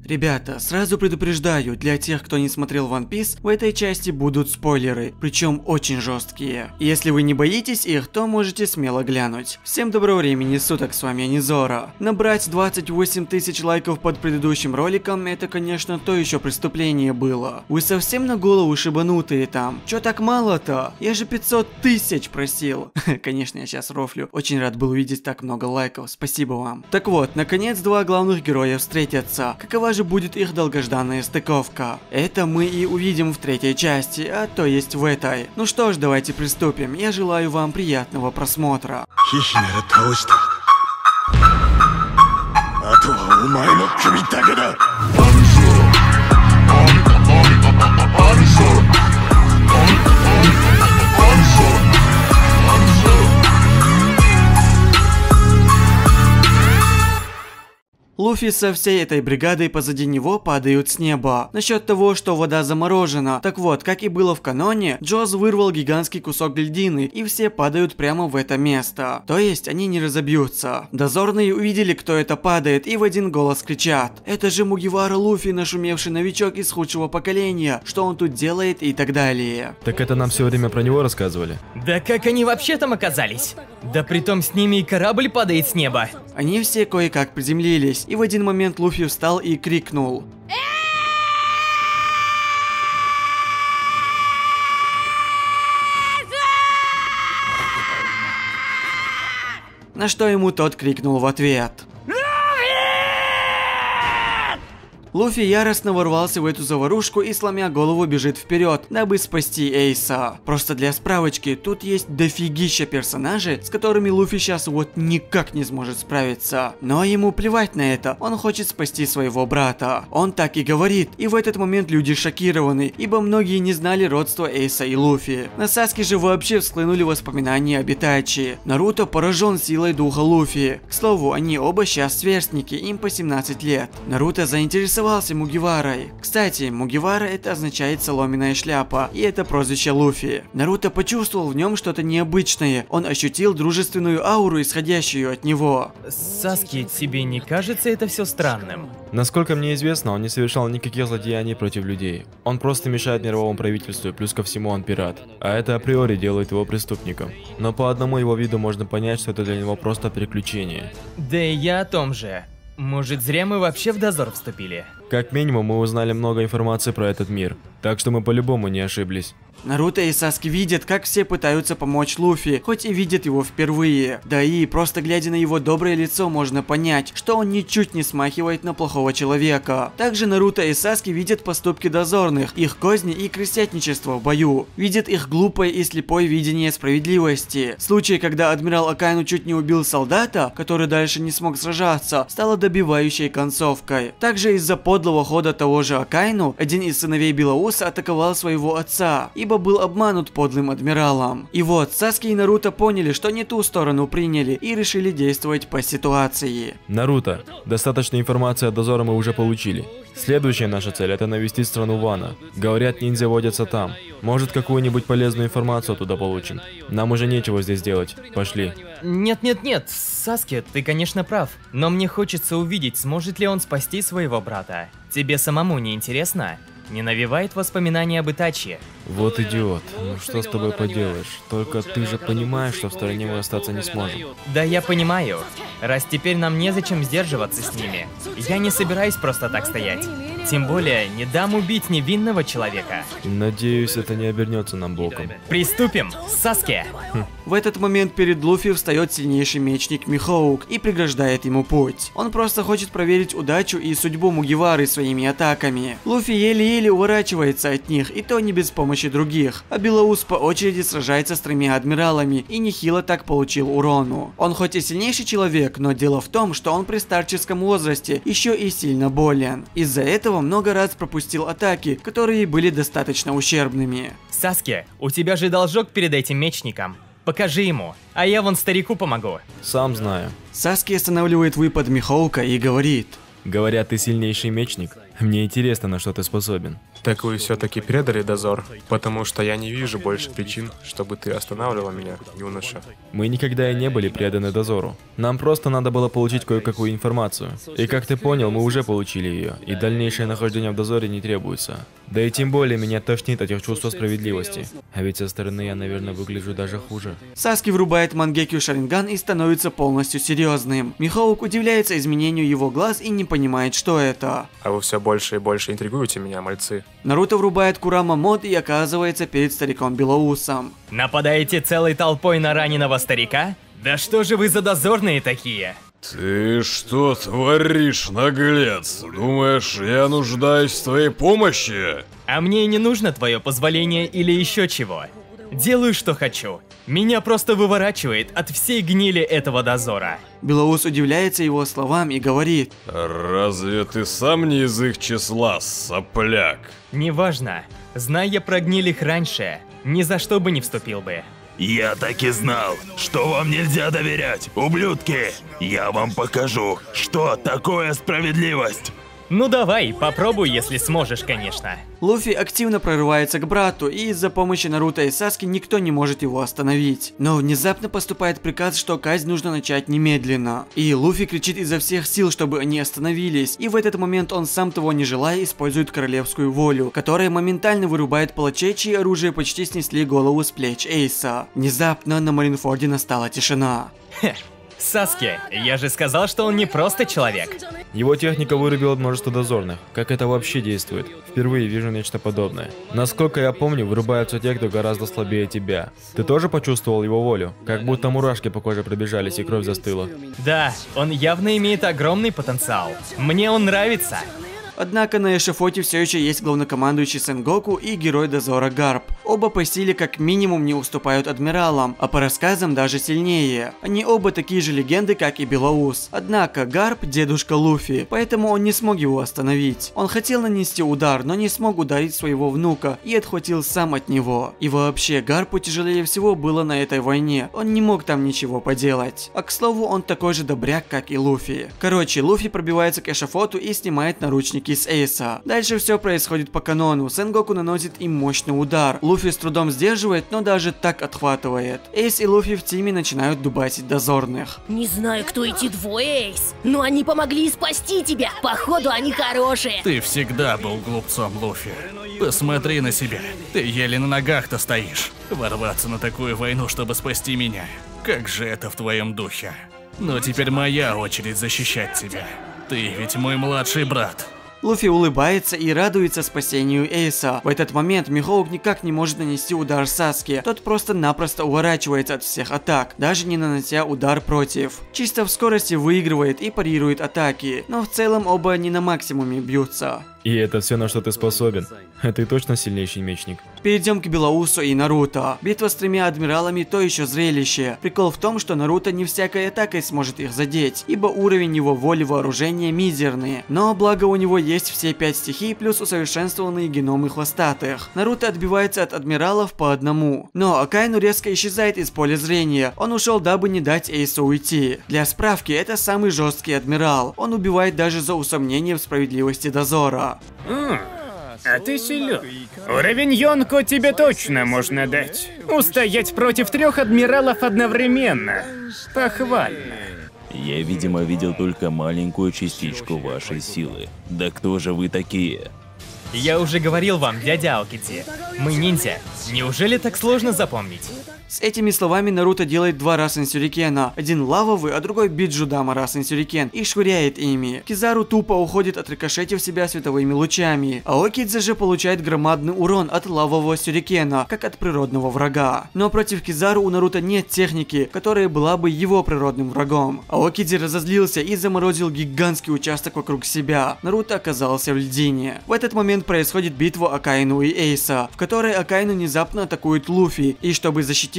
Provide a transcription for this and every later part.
Ребята, сразу предупреждаю, для тех, кто не смотрел One Piece, в этой части будут спойлеры, причем очень жесткие. Если вы не боитесь их, то можете смело глянуть. Всем доброго времени суток, с вами Анизора. Набрать 28 тысяч лайков под предыдущим роликом, это, конечно, то еще преступление было. Вы совсем на голову шибанутые там. Чё так мало-то? Я же 500 тысяч просил. Конечно, я сейчас рофлю. Очень рад был увидеть так много лайков, спасибо вам. Так вот, наконец два главных героя встретятся. Какова же будет их долгожданная стыковка? Это мы и увидим в третьей части, а то есть в этой. Ну что ж, давайте приступим. Я желаю вам приятного просмотра. Луфи со всей этой бригадой позади него падают с неба. Насчет того, что вода заморожена. Так вот, как и было в каноне, Джоз вырвал гигантский кусок льдины, и все падают прямо в это место. То есть они не разобьются. Дозорные увидели, кто это падает, и в один голос кричат: «Это же Мугивара Луфи, нашумевший новичок из худшего поколения. Что он тут делает?» и так далее. Так это нам все время про него рассказывали? Да как они вообще там оказались? Да притом с ними и корабль падает с неба. Они все кое-как приземлились, и в один момент Луфи встал и крикнул: на что ему тот крикнул в ответ. Луфи яростно ворвался в эту заварушку и, сломя голову, бежит вперед, дабы спасти Эйса. Просто для справочки, тут есть дофигища персонажей, с которыми Луфи сейчас вот никак не сможет справиться. Но ему плевать на это, он хочет спасти своего брата. Он так и говорит, и в этот момент люди шокированы, ибо многие не знали родства Эйса и Луфи. На Саске же вообще всхлынули воспоминания об Итачи. Наруто поражен силой духа Луфи. К слову, они оба сейчас сверстники, им по 17 лет. Наруто заинтересовался Мугиварой. Кстати, Мугивара это означает соломенная шляпа, и это прозвище Луфи. Наруто почувствовал в нем что-то необычное, он ощутил дружественную ауру, исходящую от него. Саски, тебе не кажется это все странным? Насколько мне известно, он не совершал никаких злодеяний против людей. Он просто мешает мировому правительству, и плюс ко всему он пират. А это априори делает его преступником. Но по одному его виду можно понять, что это для него просто приключение. Да и я о том же. Может, зря мы вообще в дозор вступили? Как минимум, мы узнали много информации про этот мир, так что мы по-любому не ошиблись. Наруто и Саски видят, как все пытаются помочь Луфи, хоть и видят его впервые. Да и просто глядя на его доброе лицо, можно понять, что он ничуть не смахивает на плохого человека. Также Наруто и Саски видят поступки дозорных, их козни и крысятничество в бою. Видят их глупое и слепое видение справедливости. Случай, когда адмирал Акайну чуть не убил солдата, который дальше не смог сражаться, стало добивающей концовкой. Также из-за подлого хода того же Акайну, один из сыновей Белоуса атаковал своего отца, ибо был обманут подлым адмиралом. И вот, Саски и Наруто поняли, что не ту сторону приняли и решили действовать по ситуации. Наруто, достаточно информации от дозора мы уже получили. Следующая наша цель — это навестить страну Вана. Говорят, ниндзя водятся там. Может, какую-нибудь полезную информацию оттуда получим. Нам уже нечего здесь делать. Пошли. Нет, Саски, ты, конечно, прав. Но мне хочется увидеть, сможет ли он спасти своего брата. Тебе самому не интересно? Не навевает воспоминания об Итачи. Вот идиот. Ну что с тобой поделаешь? Только ты же понимаешь, что в стороне мы остаться не сможем. Да я понимаю. Раз теперь нам незачем сдерживаться с ними. Я не собираюсь просто так стоять. Тем более, не дам убить невинного человека. Надеюсь, это не обернется нам боком. Приступим, Саске! В этот момент перед Луфи встает сильнейший мечник Михоук и преграждает ему путь. Он просто хочет проверить удачу и судьбу Мугивары своими атаками. Луфи еле-еле уворачивается от них, и то не без помощи других. А Белоус по очереди сражается с 3 адмиралами и нехило так получил урону. Он хоть и сильнейший человек, но дело в том, что он при старческом возрасте еще и сильно болен. Из-за этого много раз пропустил атаки, которые были достаточно ущербными. Саске, у тебя же должок перед этим мечником. Покажи ему, а я вон старику помогу. Сам знаю. Саски останавливает выпад Михоука и говорит: Говорят, ты сильнейший мечник. Мне интересно, на что ты способен. Так вы все-таки предали дозор, потому что я не вижу больше причин, чтобы ты останавливал меня, юноша. Мы никогда и не были преданы дозору. Нам просто надо было получить кое-какую информацию. И как ты понял, мы уже получили ее, и дальнейшее нахождение в дозоре не требуется. Да и тем более меня тошнит от их чувства справедливости. А ведь со стороны я, наверное, выгляжу даже хуже. Саски врубает Мангекью Шаринган и становится полностью серьезным. Михоук удивляется изменению его глаз и не понимает, что это. А вы все больше и больше интригуете меня, мальцы. Наруто врубает Курама мод и оказывается перед стариком Белоусом. Нападаете целой толпой на раненого старика? Да что же вы за дозорные такие? Ты что творишь, наглец? Думаешь, я нуждаюсь в твоей помощи? А мне и не нужно твое позволение или еще чего. Делаю, что хочу. Меня просто выворачивает от всей гнили этого дозора. Белоус удивляется его словам и говорит: Разве ты сам не из их числа, сопляк? Неважно. Зная я про гниль их раньше, ни за что бы не вступил бы. Я так и знал, что вам нельзя доверять, ублюдки! Я вам покажу, что такое справедливость! Ну давай, попробуй, если сможешь, конечно. Луфи активно прорывается к брату, и из-за помощи Наруто и Саски никто не может его остановить. Но внезапно поступает приказ, что казнь нужно начать немедленно. И Луфи кричит изо всех сил, чтобы они остановились, и в этот момент он, сам того не желая, использует королевскую волю, которая моментально вырубает палачей, чьи оружие почти снесли голову с плеч Эйса. Внезапно на Маринфорде настала тишина. Саски, я же сказал, что он не просто человек. Его техника вырубила множество дозорных. Как это вообще действует? Впервые вижу нечто подобное. Насколько я помню, вырубаются те, кто гораздо слабее тебя. Ты тоже почувствовал его волю? Как будто мурашки по коже пробежались и кровь застыла. Да, он явно имеет огромный потенциал. Мне он нравится. Однако на эшафоте все еще есть главнокомандующий Сенгоку и герой дозора Гарп. Оба по силе как минимум не уступают адмиралам, а по рассказам даже сильнее. Они оба такие же легенды, как и Белоус. Однако Гарп дедушка Луфи, поэтому он не смог его остановить. Он хотел нанести удар, но не смог ударить своего внука и отхватил сам от него. И вообще, Гарпу тяжелее всего было на этой войне. Он не мог там ничего поделать. А к слову, он такой же добряк, как и Луфи. Короче, Луфи пробивается к эшафоту и снимает наручники с Эйса. Дальше все происходит по канону. Сенгоку наносит им мощный удар. Луфи с трудом сдерживает, но даже так отхватывает. Эйс и Луфи в тиме начинают дубасить дозорных. Не знаю, кто эти двое, Эйс, но они помогли спасти тебя. Походу, они хорошие. Ты всегда был глупцом, Луфи. Посмотри на себя. Ты еле на ногах-то стоишь. Ворваться на такую войну, чтобы спасти меня. Как же это в твоем духе? Но теперь моя очередь защищать тебя. Ты ведь мой младший брат. Луфи улыбается и радуется спасению Эйса. В этот момент Михоук никак не может нанести удар Саске. Тот просто-напросто уворачивается от всех атак, даже не нанося удар против. Чисто в скорости выигрывает и парирует атаки, но в целом оба не на максимуме бьются. И это все, на что ты способен. Ты точно сильнейший мечник. Перейдем к Белоусу и Наруто. Битва с тремя адмиралами то еще зрелище. Прикол в том, что Наруто не всякой атакой сможет их задеть, ибо уровень его воли вооружения мизерный. Но благо у него есть все 5 стихий плюс усовершенствованные геномы хвостатых. Наруто отбивается от адмиралов по одному. Но Акаину резко исчезает из поля зрения. Он ушел, дабы не дать Эйсу уйти. Для справки, это самый жесткий адмирал. Он убивает даже за усомнение в справедливости дозора. А ты силен. Уровень Йонко тебе точно можно дать. Устоять против 3 адмиралов одновременно. Похвально. Я, видимо, видел только маленькую частичку вашей силы. Да кто же вы такие? Я уже говорил вам, дядя Аокити, мы ниндзя. Неужели так сложно запомнить? С этими словами Наруто делает 2 Расен Сюрикена. Один лавовый, а другой Биджудама Расен Сюрикен, и швыряет ими. Кизару тупо уходит, отрикошетив себя световыми лучами. Аокидзе же получает громадный урон от лавового Сюрикена, как от природного врага. Но против Кизару у Наруто нет техники, которая была бы его природным врагом. Аокидзе разозлился и заморозил гигантский участок вокруг себя. Наруто оказался в льдине. В этот момент происходит битва Акаину и Эйса, в которой Акаину внезапно атакует Луфи, и чтобы защитить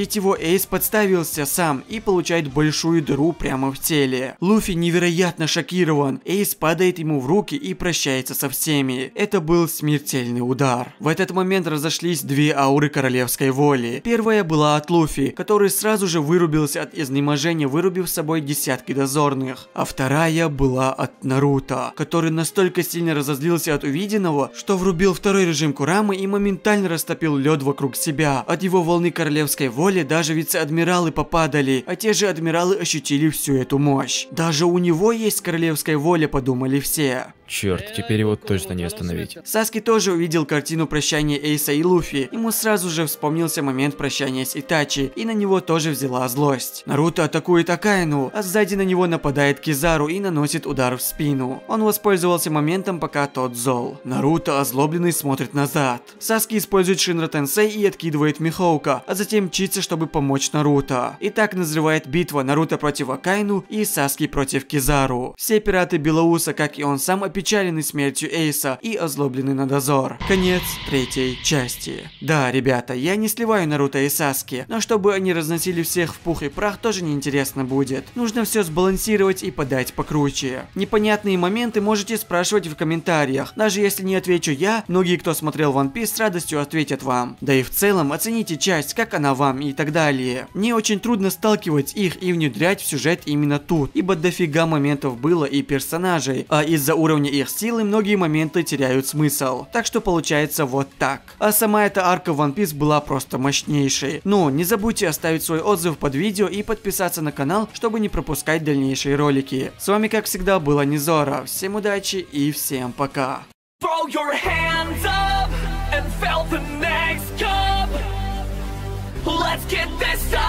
защитить его, Эйс подставился сам и получает большую дыру прямо в теле. Луфи невероятно шокирован. Эйс падает ему в руки и прощается со всеми. Это был смертельный удар. В этот момент разошлись две ауры королевской воли. Первая была от Луфи, который сразу же вырубился от изнеможения, вырубив с собой десятки дозорных. А вторая была от Наруто, который настолько сильно разозлился от увиденного, что врубил второй режим Курамы и моментально растопил лед вокруг себя. От его волны королевской воли даже вице-адмиралы попадали, а те же адмиралы ощутили всю эту мощь. Даже у него есть королевская воля, подумали все. Черт, теперь его точно не остановить. Саски тоже увидел картину прощания Эйса и Луфи. Ему сразу же вспомнился момент прощания с Итачи, и на него тоже взяла злость. Наруто атакует Акаину, а сзади на него нападает Кизару и наносит удар в спину. Он воспользовался моментом, пока тот зол. Наруто, озлобленный, смотрит назад. Саски использует Шинра Тенсей и откидывает Михоука, а затем мчится, чтобы помочь Наруто. И так назревает битва Наруто против Акаину и Саски против Кизару. Все пираты Белоуса, как и он сам, опечалены смертью Эйса и озлоблены на дозор. Конец третьей части. Да, ребята, я не сливаю Наруто и Саски, но чтобы они разносили всех в пух и прах, тоже неинтересно будет. Нужно все сбалансировать и подать покруче. Непонятные моменты можете спрашивать в комментариях. Даже если не отвечу я, многие, кто смотрел One Piece, с радостью ответят вам. Да и в целом оцените часть, как она вам и так далее. Мне очень трудно сталкивать их и внедрять в сюжет именно тут, ибо дофига моментов было и персонажей, а из-за уровня их силы многие моменты теряют смысл. Так что получается вот так. А сама эта арка One Piece была просто мощнейшей. Но не забудьте оставить свой отзыв под видео и подписаться на канал, чтобы не пропускать дальнейшие ролики. С вами как всегда был Анизора. Всем удачи и всем пока. Throw your hands up and fill the next cup. Let's get this